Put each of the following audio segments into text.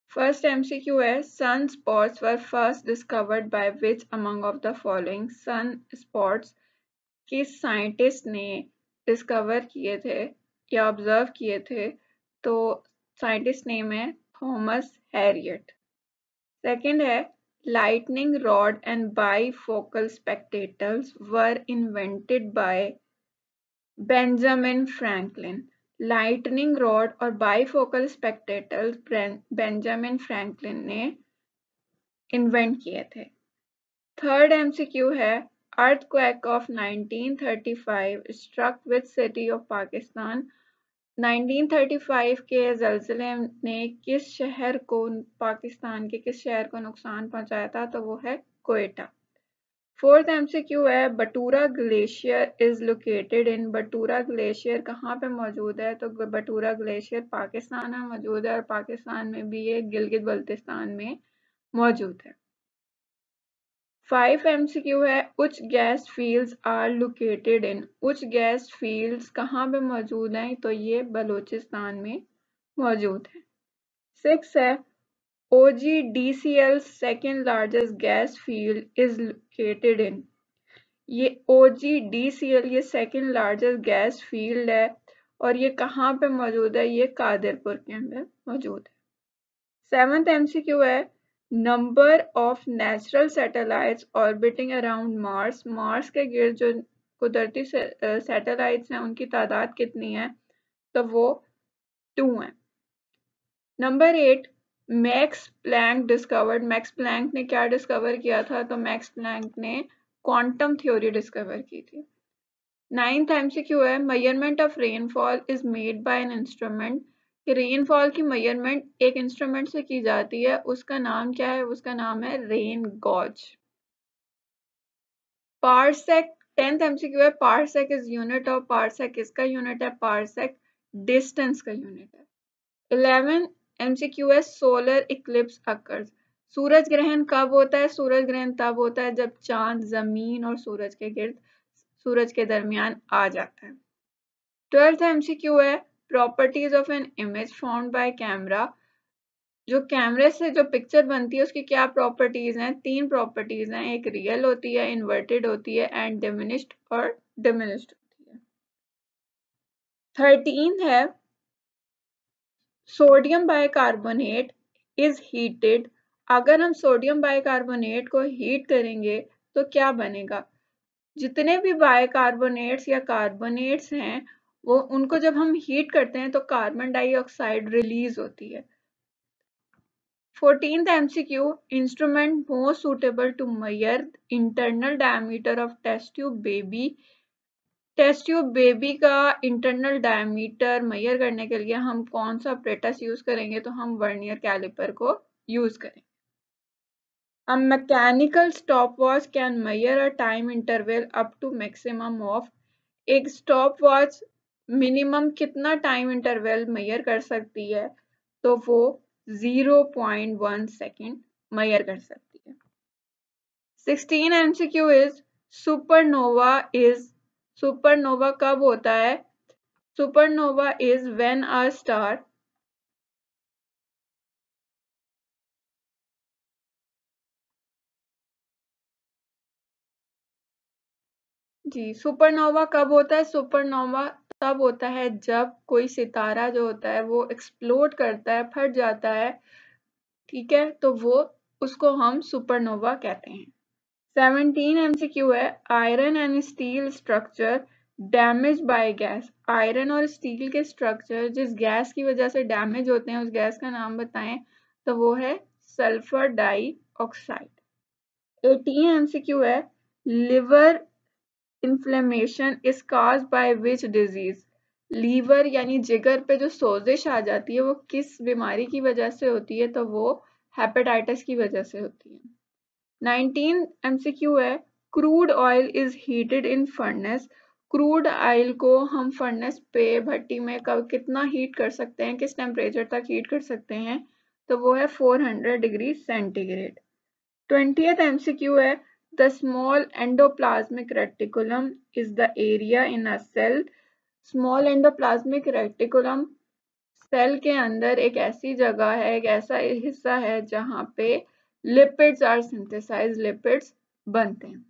First MCQ है, sun spots were first discovered by which among of the following? Sun spots किस scientist ने discover किए थे या ऑब्जर्व किए थे? तो साइंटिस्ट नेम है थॉमस हैरियट। सेकंड है, lightning rod and bifocal spectacles were invented by Benjamin Franklin. Lightning rod और बाइफोकल स्पेक्टेकल्स बेंजामिन फ्रैंकलिन ने इन्वेंट किए थे। थर्ड एमसीक्यू है, earthquake of 1935 struck with city of Pakistan. 1935 के ज़लज़ले ने किस शहर को, पाकिस्तान के किस शहर को नुकसान पहुंचाया था? तो वो है क्वेटा। फोर्थ एमसीक्यू है, Batura glacier is located in. Batura glacier कहाँ पे मौजूद है? तो बटूरा ग्लेशियर पाकिस्तान में मौजूद है और पाकिस्तान में भी ये गिलगित बल्तिस्तान में मौजूद है। 5 एमसीक्यू है, Uch gas fields are located in. Uch gas fields कहाँ पे मौजूद हैं? तो ये बलूचिस्तान में मौजूद है। 6 है, OGDCL second largest gas field is located in. ये OGDCL ये सेकेंड लार्जेस्ट गैस फील्ड है और ये कहाँ पे मौजूद है? ये कादिरपुर के अंदर मौजूद है। 7th एमसीक्यू है, number of natural satellites orbiting around Mars. Mars के गिर्द जो कुदरती सैटेलाइट्स हैं उनकी तादाद कितनी है? तो वो 2 है। Number 8, Max Planck discovered. Max Planck ने क्या डिस्कवर किया था? तो मैक्स प्लैंक ने क्वांटम थ्योरी डिस्कवर की थी। 9th एमसीक्यू है, measurement of rainfall is made by an instrument. Rainfall की मेजरमेंट एक इंस्ट्रूमेंट से की जाती है, उसका नाम क्या है? उसका नाम है rain gauge. Parsec 10th MCQ है, parsec is unit of. Parsec किसका यूनिट है? पारसेक डिस्टेंस का यूनिट है। 11 एमसीक्यू है, सोलर इक्लिप्स अकर्स। सूरज ग्रहण कब होता है? सूरज ग्रहण तब होता है जब चांद जमीन और सूरज के गिर्द, सूरज के दरमियान आ जाता है। 12th एमसीक्यू है, properties of an image found by camera. जो कैमरे से जो पिक्चर बनती है उसकी क्या प्रॉपर्टीज हैं? 3 प्रॉपर्टीज हैं, एक रियल होती है, इन्वर्टेड होती है एंड डिमिनिश्ड और डिमिनिश्ड होती है। 13 है, सोडियम बाइकार्बोनेट इज हीटेड। अगर हम सोडियम बाइकार्बोनेट को हीट करेंगे तो क्या बनेगा? जितने भी बाइकार्बोनेट्स या कार्बोनेट्स हैं वो, उनको जब हम हीट करते हैं तो कार्बन डाइऑक्साइड रिलीज होती है। 14th MCQ, instrument most suitable to measure internal diameter of test tube baby. Test tube baby का इंटरनल डायमीटर मेजर करने के लिए हम कौन सा अपरेटस यूज करेंगे? तो हम वर्नियर कैलिपर को यूज करेंगे। A mechanical stopwatch can measure a time interval up to maximum of। एक स्टॉप वॉच मिनिमम कितना टाइम इंटरवल मेजर कर सकती है? तो वो 0.1 सेकेंड मेजर कर सकती है। 16 एमसीक्यू इज, सुपरनोवा कब होता है? Supernova is when a star जी, सुपरनोवा कब होता है? सुपरनोवा तब होता है जब कोई सितारा जो होता है वो एक्सप्लोड करता है, फट जाता है, ठीक है, तो वो उसको हम सुपरनोवा कहते हैं। 17 एमसीक्यू है, iron and steel structure damage by gas. Iron और स्टील के स्ट्रक्चर जिस गैस की वजह से डैमेज होते हैं उस गैस का नाम बताएं? तो वो है सल्फर डाइऑक्साइड। 18 एमसीक्यू है, liver inflammation is cause by which disease. Liver यानी जिगर पे जो सोजिश आ जाती है वो किस बीमारी की वजह से होती है? तो वो हेपेटाइटिस की वजह से होती है। 19 एमसीक्यू है, crude oil is heated in furnace. Crude oil को हम फर्नेस पे, भट्टी में कब कितना हीट कर सकते हैं, किस टेम्परेचर तक हीट कर सकते हैं? तो वो है 400 डिग्री सेंटीग्रेड। 20th एमसीक्यू है, the small endoplasmic reticulum is the area in a cell. Small endoplasmic reticulum cell के अंदर एक ऐसी जगह है, एक ऐसा हिस्सा है जहां पे लिपिड्स आर सिंथेसाइज, लिपिड्स बनते हैं।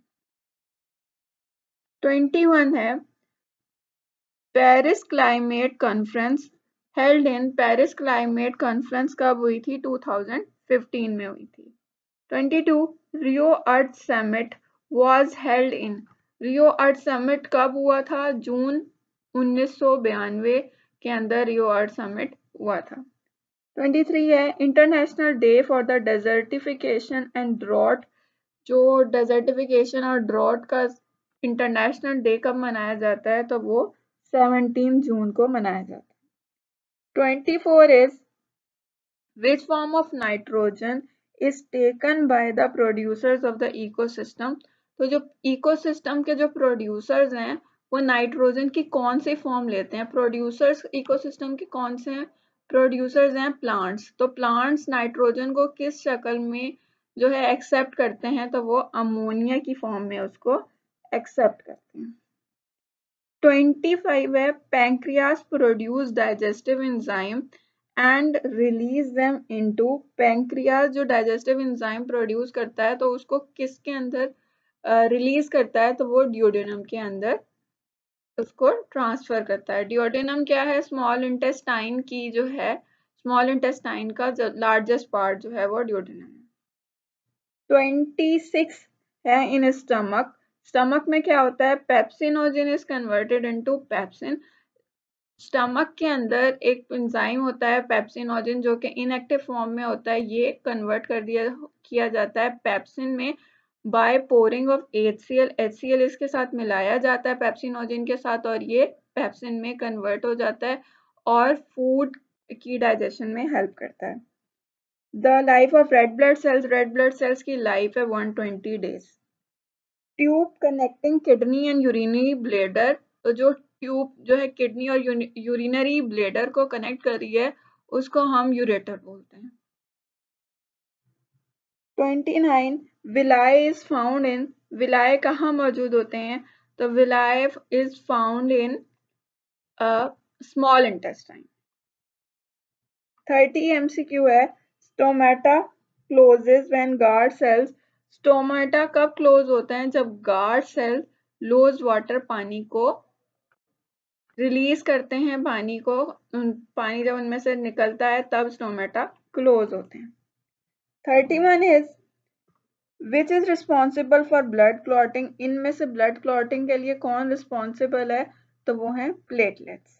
21 है Paris climate conference held in. Paris climate conference कब हुई थी? 2015 में हुई थी। 22 Rio Earth summit was held in. Rio Earth summit कब हुआ था? जून 1992 के अंदर रियो अर्थ समिट हुआ था। 23 है international day for the desertification and drought. जो डेजर्टिफिकेशन और ड्रॉट का इंटरनेशनल डे कब मनाया जाता है? तो वो 17 जून को मनाया जाता है। 24 is which form of nitrogen is taken by the producers of the ecosystem। तो जो इकोसिस्टम के जो प्रोड्यूसर्स हैं वो नाइट्रोजन की कौन सी फॉर्म लेते हैं? प्रोड्यूसर्स इकोसिस्टम के कौन से हैं? प्रोड्यूसर्स हैं प्लांट्स। तो प्लांट्स नाइट्रोजन को किस शक्ल में जो है एक्सेप्ट करते हैं? तो वो अमोनिया की फॉर्म में उसको एक्सेप्ट करते हैं। 25 है pancreas produce digestive enzyme and release them into. Pancreas जो डाइजेस्टिव एंजाइम प्रोड्यूस करता है तो उसको किसके अंदर रिलीज करता है? तो वो ड्यूडेनम के अंदर उसको ट्रांसफर करता है। ड्यूडेनम क्या है? स्मॉल इंटेस्टाइन की जो है, स्मॉल इंटेस्टाइन का लार्जेस्ट पार्ट जो है वो ड्यूडेनम है। 26 है इन स्टमक। स्टमक में क्या होता है? Pepsinogen is converted into pepsin. Stomach के अंदर एक एंजाइम होता है पेप्सिनोजन जो कि इनएक्टिव फॉर्म में होता है, ये कन्वर्ट कर किया जाता है पेप्सिन में by pouring of HCl। HCl इसके साथ मिलाया जाता है पेप्सिनोजन के साथ और ये पेप्सिन में कन्वर्ट हो जाता है और फूड की डाइजेशन में हेल्प करता है। The life of red blood cells. Red blood cells की लाइफ है 120 days. Tube connecting kidney and urinary bladder. तो जो ट्यूब जो है किडनी और यूरिनरी ब्लेडर को कनेक्ट कर रही है उसको हम यूरेटर बोलते हैं। 29 विलाय इज फाउंड इन। विलाय कहाँ मौजूद होते हैं? तो villi is found in small intestine. 30 MCQ है stomata closes when guard cells. Stomata कब क्लोज होते हैं? जब गार्ड सेल लूज वाटर, पानी को रिलीज करते हैं, पानी जब उनमें से निकलता है तब स्टोमेटा क्लोज होते हैं। 31 is which is responsible for blood clotting. इनमें से ब्लड क्लॉटिंग के लिए कौन रिस्पॉन्सिबल है? तो वो हैं platelets.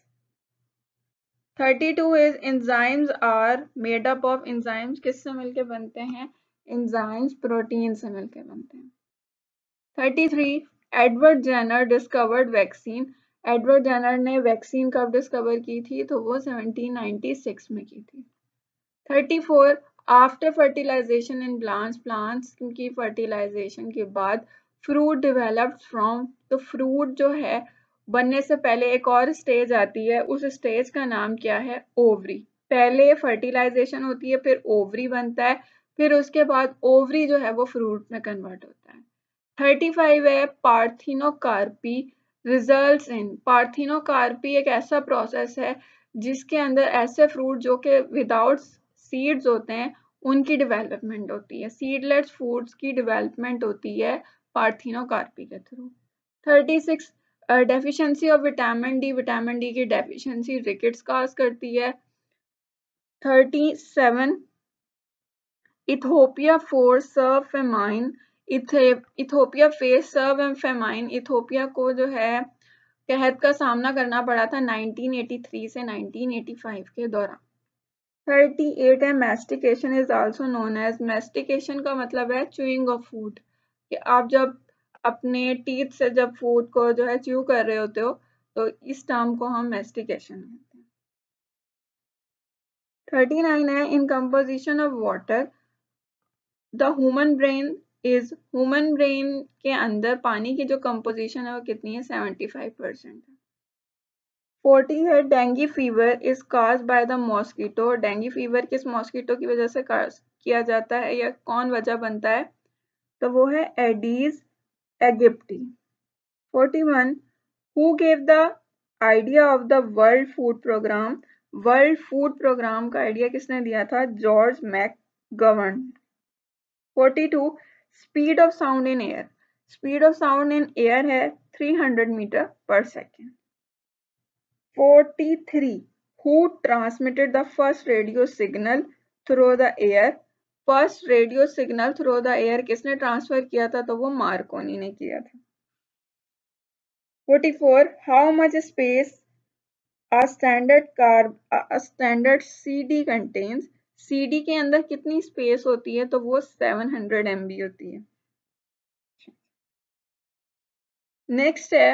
32 is enzymes are made up of. Enzymes किससे मिलके बनते हैं? एंजाइम्स प्रोटीन से मिलके बनते हैं। 33 Edward Jenner discovered vaccine. Edward Jenner ने वैक्सीन कब डिस्कवर की थी? तो वो 1796 में की थी। 34 after fertilization in plants. Plants की फर्टिलाइजेशन के बाद फ्रूट डेवलप्ड फ्रॉम। तो फ्रूट जो है बनने से पहले एक और स्टेज आती है, उस स्टेज का नाम क्या है? ओवरी। पहले फर्टिलाइजेशन होती है, फिर ओवरी बनता है, फिर उसके बाद ओवरी जो है वो फ्रूट में कन्वर्ट होता है। 35 है पार्थिनोकार्पी रिजल्ट्स इन। पार्थिनोकार्पी एक ऐसा प्रोसेस है जिसके अंदर ऐसे फ्रूट जो कि विदाउट सीड्स होते हैं उनकी डेवलपमेंट होती है। सीडलेस फ्रूट्स की डेवलपमेंट होती है पार्थिनोकार्पी के through. 36 deficiency of vitamin D. Vitamin D की डेफिशिएंसी रिकेट्स काज करती है। 37 Ethiopia for severe famine. Ethiopia face severe and famine. Ethiopia को जो है कहत का सामना करना पड़ा था 1983 से 1985 के दौरान। 38 है mastication is also known as. Mastication का मतलब है च्यूइंग ऑफ फूड, कि आप जब अपने टीथ से जब फूड को जो है च्यू कर रहे होते हो तो इस टर्म को हम मैस्टिकेशन कहते हैं। 39 है in composition of water the human brain is. Human brain के अंदर पानी की जो कंपोजिशन है वो कितनी है? 75% है। 40 है dengue fever is cause by the mosquito. Dengue fever किस मॉस्किटो की वजह से किया जाता है या कौन वजह बनता है? तो वो है Aedes aegypti. 41 who gave the idea of the world food programme. World food programme का आइडिया किसने दिया था? George McGovern. 42 speed of sound in air, speed of sound in air है 300 metre per second. 43 who transmitted the first radio signal through the air, first radio signal through the air किसने transfer किया था? तो वो Marconi ने किया था। 44 how much space a standard CD contains, CD के अंदर कितनी स्पेस होती है? तो वो 700 MB होती है। नेक्स्ट है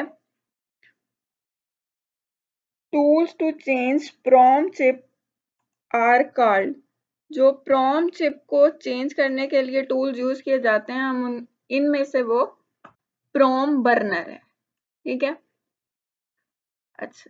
tools to change PROM chip are called, जो प्रोम चिप को चेंज करने के लिए टूल्स यूज किए जाते हैं, हम इनमें से वो प्रोम बर्नर है, ठीक है। अच्छा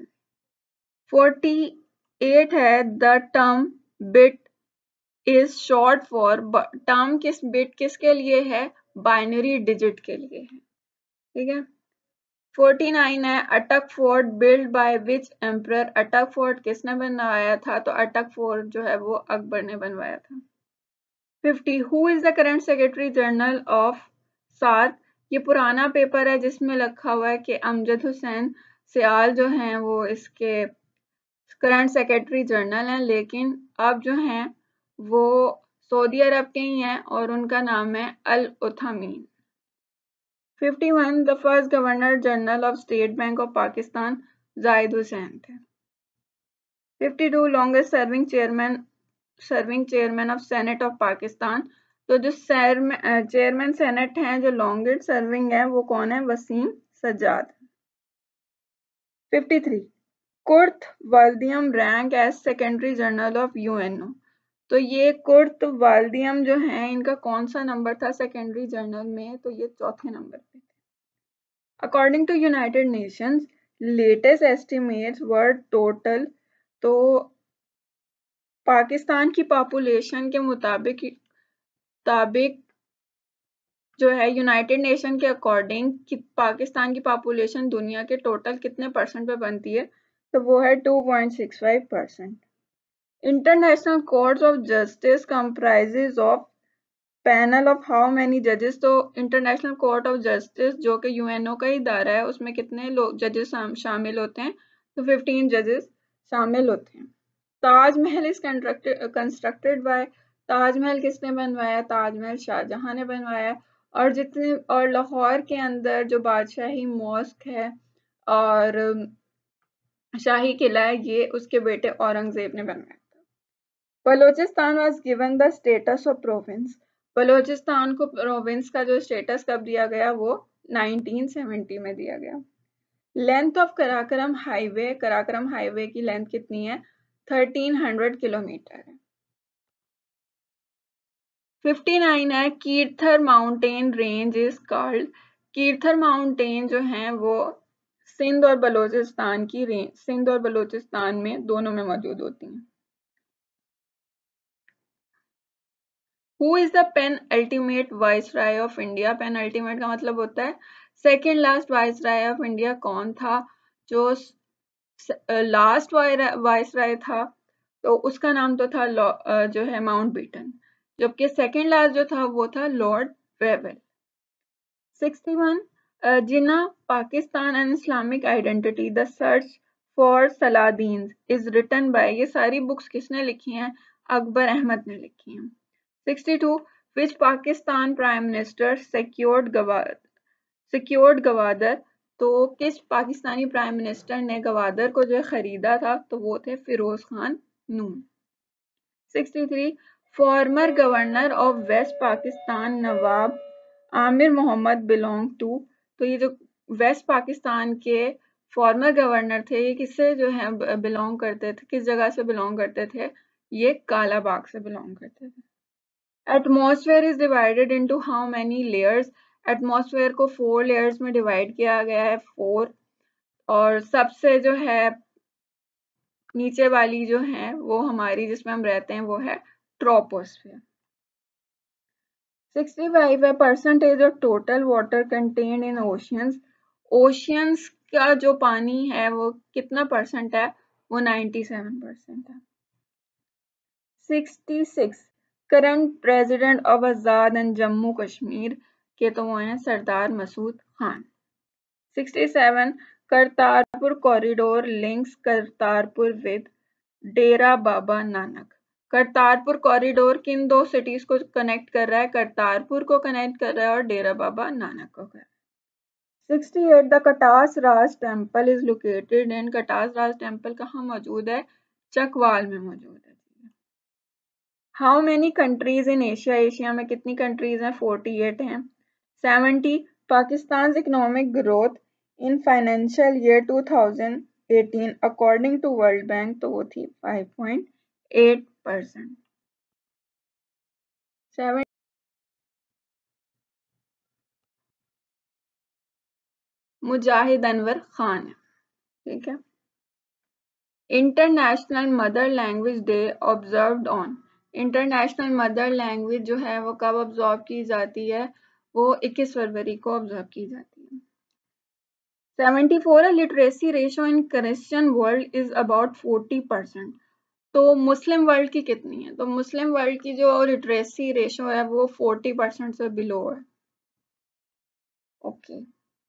48 है the term bit is short for, term किस बिट किसके लिए है? बाइनरी डिजिट के लिए है, ठीक है। 49 है Attock fort build by which emperor, Attock fort किसने बनवाया था? तो अटक फोर्ट जो है वो अकबर ने बनवाया था। 50 who is the current secretary general of SAARC, ये पुराना पेपर है जिसमें लिखा हुआ है कि अमजद हुसैन सियाल जो हैं वो इसके करंट सेक्रेटरी जनरल हैं, लेकिन अब जो हैं वो सऊदी अरब के ही हैं और उनका नाम है Al Othaimeen. 51 the first governor general of state bank of Pakistan Zahid Hussain थे। 52 longest serving chairman of senate of Pakistan, तो जो चेयरमैन सेनेट हैं जो लॉन्गेस्ट सर्विंग है वो कौन है? Wasim Sajjad. 53 Kurt Waldheim ranked as secondary general of UNO, तो ये कुर्त वाल्दियम जो है इनका कौन सा नंबर था सेकेंडरी जनरल में? तो ये चौथे नंबर पे थे। According to United Nations latest estimates world total, तो पाकिस्तान की पॉपुलेशन के मुताबिक जो है यूनाइटेड नेशन के अकॉर्डिंग कि पाकिस्तान की पॉपुलेशन दुनिया के टोटल कितने परसेंट पे बनती है? तो वो है 2.65%। International court of justice comprises of panel of how many जजेस, तो इंटरनेशनल कोर्ट ऑफ जस्टिस जो कि यूएनओ का ही इदारा है उसमें कितने लोग जजेस शामिल होते हैं? तो 15 जजेस शामिल होते हैं। Taj Mahal is constructed by, Taj Mahal किसने बनवाया? ताजमहल शाहजहां ने बनवाया। और लाहौर के अंदर जो बादशाही मॉस्क है और शाही किला है ये उसके बेटे औरंगजेब ने बनवाया था। Balochistan was given the status of province, Balochistan को प्रोविंस का जो स्टेटस कब दिया गया? वो 1970 में दिया गया। लेंथ ऑफ कराकरम हाईवे की लेंथ कितनी है? 1300 किलोमीटर है। 59 है Kirthar mountain range is called, Kirthar mountain जो है वो सिंध और बलोचिस्तान की रेंज, सिंध और बलोचिस्तान में दोनों में मौजूद होती हैं। Who is the penultimate viceroy of India, penultimate का मतलब होता है second last viceroy of India कौन था? जो लास्ट वाइसराय था तो उसका नाम तो था जो है माउंट बेटन, जबकि सेकेंड लास्ट जो था वो था lord Wavell. 61 Jinnah Pakistan and Islamic identity the search for Saladin is written by, ये सारी बुक्स किसने लिखी हैं? अकबर अहमद ने लिखी हैं। 62 which Pakistan prime minister secured Gwadar, तो किस पाकिस्तानी प्राइम मिनिस्टर ने गवादर को जो खरीदा था? तो वो थे Feroz Khan Noon. 63 former governor of West Pakistan Nawab Amir Mohammad belong to, तो ये जो वेस्ट पाकिस्तान के फॉर्मर गवर्नर थे ये किससे जो है बिलोंग करते थे, किस जगह से बिलोंग करते थे? ये कालाबाग से बिलोंग करते थे। Atmosphere is divided into how many layers, atmosphere को 4 लेयर्स में डिवाइड किया गया है, 4, और सबसे जो है नीचे वाली जो है वो हमारी जिसमें हम रहते हैं वो है ट्रोपोस्फेयर। 65 है percentage of total water contained in oceans, oceans का जो पानी है वो कितना परसेंट है? वो 97% है। 66 current president of Azad and Jammu Kashmir के तो वो हैं Sardar Masood Khan. 67 Kartarpur corridor links Kartarpur with Dera Baba Nanak. Kartarpur corridor किन दो सिटीज को कनेक्ट कर रहा है? करतारपुर को कनेक्ट कर रहा है और डेरा बाबा नानक को कर रहा है। 68 the Katas Raj temple is located in. Katas Raj temple कहाँ मौजूद है? चकवाल में मौजूद है। How many countries in Asia? Asia में कितनी कंट्रीज हैं? 48 हैं। 70 Pakistan economic growth in financial year 2018 according to world bank तो वो थी 5.8%। 7 मुजाहिद अनवर खान, ठीक है। International mother language day observed on. International mother language जो है वो कब ऑब्जर्व की जाती है? वो 21 फरवरी को ऑब्जर्व की जाती है। 74 literacy ratio in Christian world is about 40%। तो मुस्लिम वर्ल्ड की कितनी है? तो मुस्लिम वर्ल्ड की जो लिटरेसी रेशो है वो 40% से बिलो है। Okay.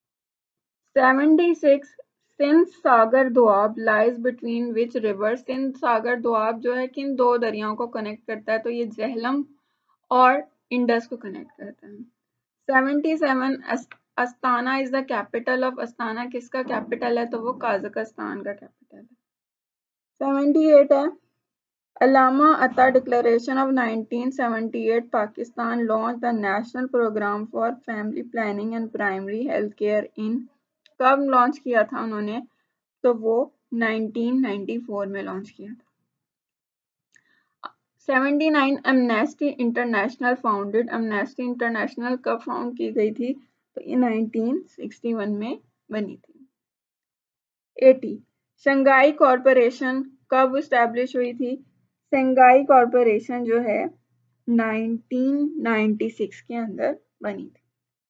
76 Sindh Sagar Doab lies between which river. Sindh Sagar Doab जो है किन दो दरियाओं को कनेक्ट करता है? तो ये झेलम और इंडस को कनेक्ट करता है। 77 Astana is the capital of. अस्ताना किसका कैपिटल है? तो वो काजाकिस्तान का कैपिटल है। 78 है Alma Ata declaration of 1978 Pakistan launch the national programme for family planning and primary health care in. कब लॉन्च किया था उन्होंने? तो वो 1994 में लॉन्च किया था। 79 Amnesty International founded. Amnesty International कब फाउंड की गई थी? तो ये 1961 में बनी थी। 80 शंघाई कॉरपोरेशन कब इस्टेब्लिश हुई थी? शंघाई कॉरपोरेशन जो है 1996 के अंदर बनी थी।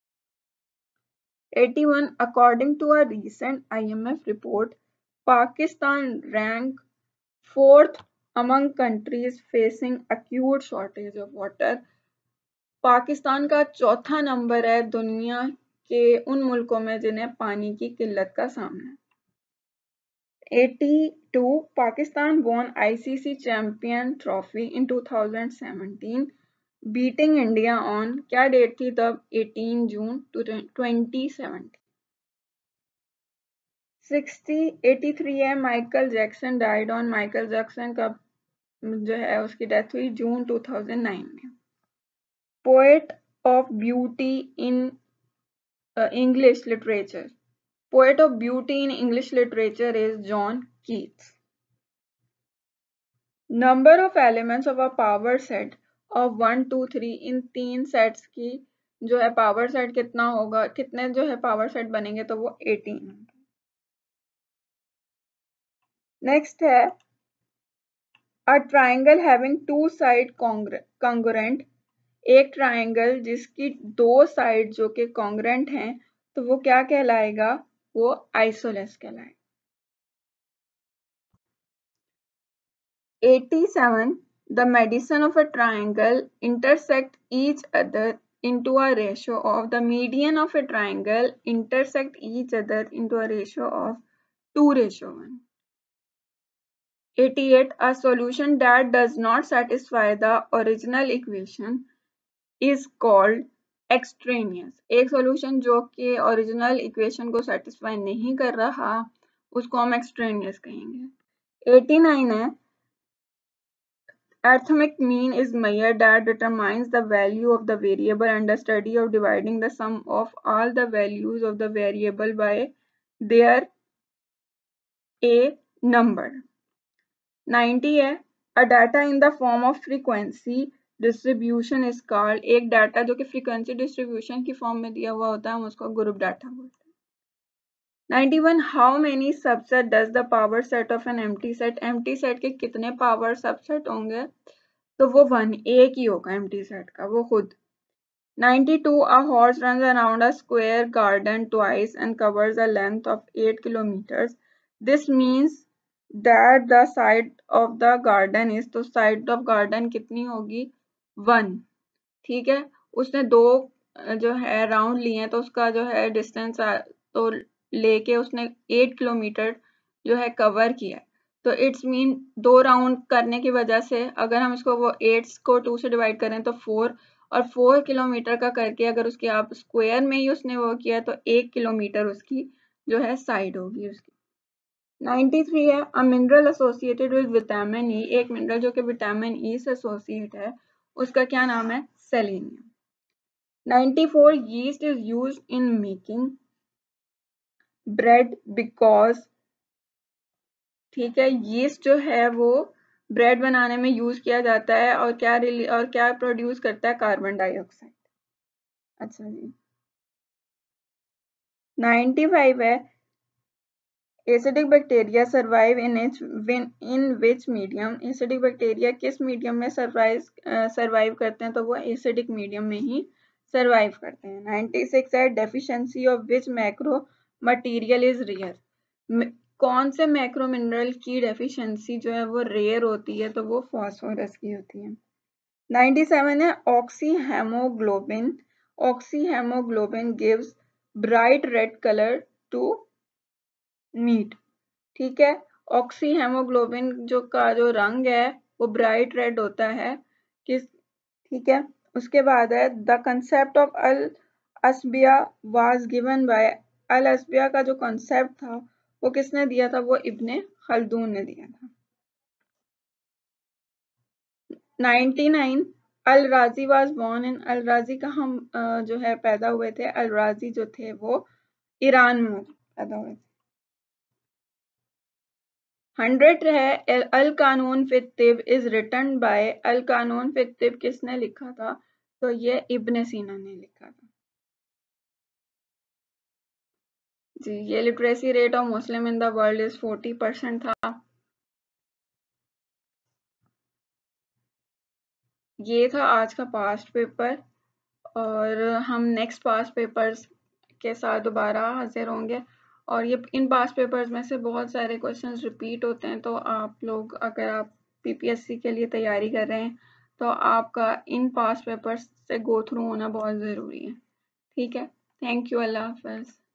81 according to a recent IMF report, Pakistan ranked 4th among countries facing acute shortage of water। Pakistan का चौथा नंबर है दुनिया के उन मुल्कों में जिन्हें पानी की किल्लत का सामना है। 82 Pakistan won ICC Champion Trophy in 2017 beating India on क्या डेट थी तब? 18 जून 2017। 83 है Michael Jackson died on. Michael Jackson का जो है उसकी डेथ हुई जून 2009 में। Poet of beauty in English literature. Poet of beauty in English literature is John Keats. Number of elements of a power set of 1 2 3 इन तीन sets की जो है पावर सेट कितना होगा? कितने जो है पावर सेट बनेंगे? तो वो 18। नेक्स्ट है a triangle having two side congruent. एक ट्राइंगल जिसकी दो साइड जो कि कॉन्ग्रुएंट हैं तो वो क्या कहलाएगा? वो आइसोलेस कहलाएगा। 87 the median of a triangle intersect each other into a ratio of the median of a triangle intersect each other into a ratio of 2:1। 88 a solution that does not satisfy the original equation is called extraneous। एक solution जो कि original equation को satisfy नहीं कर रहा उसको हम extraneous कहेंगे। 89 है arithmetic mean is measure that determines the value of the variable and the study of dividing the sum of all the values of the variable by their a number। 90 है a data in the form of frequency distribution is called. एक data जो कि frequency distribution की form में दिया हुआ होता है हम उसको ग्रुप डाटा बोलते हैं। 91 how many subset does the power set of an empty set. Empty set के कितने पावर सबसेट होंगे? तो वो 1 एक ही होगा एम्प्टी सेट का वो खुद। 92 a horse runs around a square garden twice and covers a length of 8 kilometers। this means that the side of the garden is, तो साइड ऑफ गार्डन कितनी होगी 1, ठीक है। उसने 2 जो है राउंड लिए हैं तो उसका जो है डिस्टेंस तो लेके उसने 8 किलोमीटर जो है कवर किया है। तो इट्स मीन 2 राउंड करने की वजह से अगर हम इसको वो 8 को 2 से डिवाइड करें तो 4, और 4 किलोमीटर का करके अगर उसकी आप स्क्वायर में ही उसने वो किया तो 1 किलोमीटर उसकी जो है साइड होगी उसकी। 93 है a mineral associated with vitamin E, एक मिनरल जो कि विटामिन ई से एसोसिएट है, उसका क्या नाम है selenium. 94 yeast is used in making bread because, ठीक है, yeast जो है वो ब्रेड बनाने में यूज किया जाता है और क्या प्रोड्यूस करता है कार्बन डाइऑक्साइड। अच्छा जी। 95 है acidic bacteria survive in which medium, acidic bacteria किस मीडियम में सर्वाइव करते हैं, तो वो एसिडिक मीडियम में ही सर्वाइव करते हैं। 96 है deficiency of which macro material is rare, कौन से मैक्रो मिनरल की डेफिशिएंसी जो है वो रेयर होती है, तो वो फास्फोरस की होती है। 97 है oxyhaemoglobin gives bright red colour to meat, ठीक है। ऑक्सीहेमोग्लोबिन जो रंग है वो ब्राइट रेड होता है किस, ठीक है। उसके बाद है द कंसेप्ट ऑफ अल असबिया वाज गिवन बाय, अल असबिया का जो कंसेप्ट था वो किसने दिया था, वो इब्ने खल्दून ने दिया था। 99 अल राजी वाज बोर्न इन, अल राजी कहाँ जो है पैदा हुए थे, अल राजी जो थे वो ईरान में पैदा हुए थे। 100 है अल कानून फित तिब इज रिटन बाय, अल कानून फित तिब किसने लिखा था, तो ये इब्ने सीना ने लिखा था जी। ये literacy rate of Muslim in the world is 40% था। ये था आज का पास्ट पेपर और हम नेक्स्ट पास्ट पेपर्स के साथ दोबारा हाजिर होंगे। और ये इन पास्ट पेपर्स में से बहुत सारे क्वेश्चंस रिपीट होते हैं, तो आप लोग अगर आप पीपीएससी के लिए तैयारी कर रहे हैं तो आपका इन पास्ट पेपर्स से गो थ्रू होना बहुत ज़रूरी है, ठीक है। थैंक यू, अल्लाह हाफ़िज़।